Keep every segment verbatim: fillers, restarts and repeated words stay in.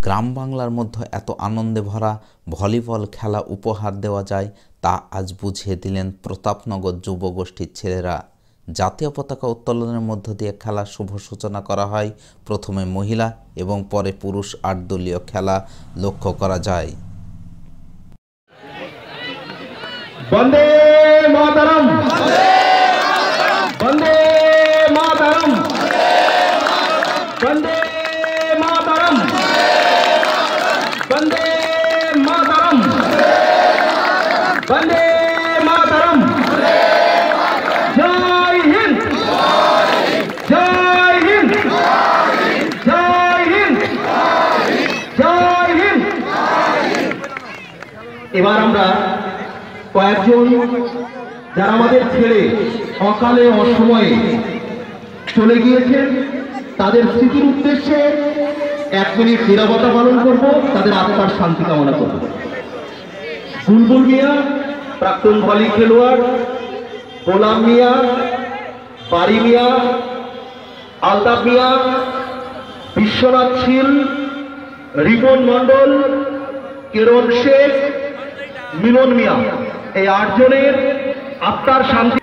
গ্রাম বাংলার মধ্যে এত আনন্দে ভরা ভলিবল খেলা উপহার দেওয়া যায় তা আজ বুঝিয়ে দিলেন প্রতাপনগর যুবগোষ্ঠীর ছেলেরা। জাতীয় পতাকা উত্তোলনের মধ্য দিয়ে খেলার শুভ সূচনা করা হয়। প্রথমে মহিলা এবং পরে পুরুষ আট দলীয় খেলা লক্ষ্য করা যায়। বন্দে মাতরম, বন্দে মাতরম, বন্দে মাতরম, বন্দে মাতরম, বন্দে মাতরম। জয় হিন্দ, জয় হিন্দ, জয় হিন্দ, জয় হিন্দ। এবার আমরা কয়েকজন যারা আমাদের ছেড়ে অকালে অসময়ে চলে গিয়েছেন তাদের স্মৃতির উদ্দেশ্যে এক মিনিট নীরবতা পালন করব, তাদের আত্মার শান্তি কামনা করব। বুলবুল মিয়া প্রাক্তন ভলি খেলোয়াড়, গোলাম মিয়া, বাড়ি মিয়া, আলতাফ মিয়া, বিশ্বনাথ শীল, রিপন মন্ডল, কিরণ শেখ, মিলন মিয়া, এই আটজনের আত্মার শান্তি।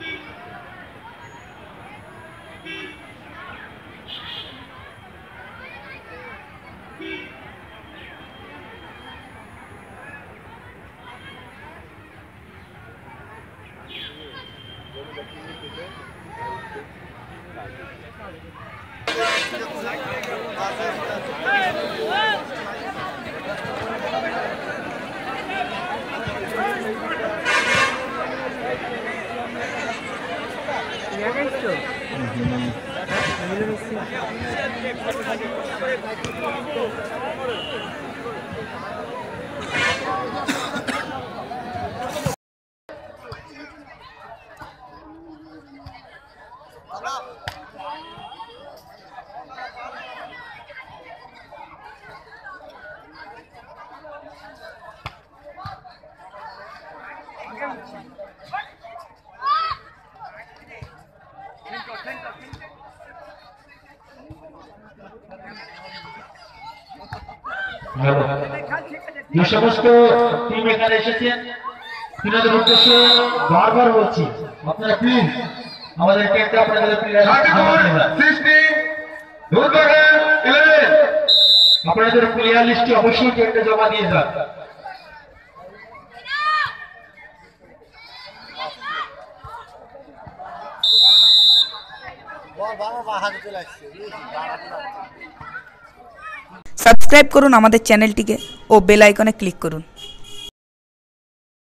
যে সমস্ত টিম এখানে এসেছেন তিনাদের উদ্দেশ্যে বারবার বলছি, আপনারা প্লিজ আমাদেরকে একটা আপনাদের আপনাদের প্লেয়ার লিস্টে অবশ্যই একটা জমা দিয়ে যান। সাবস্ক্রাইব করুন আমাদের চ্যানেলটিকে ও বেল আইকনে ক্লিক করুন।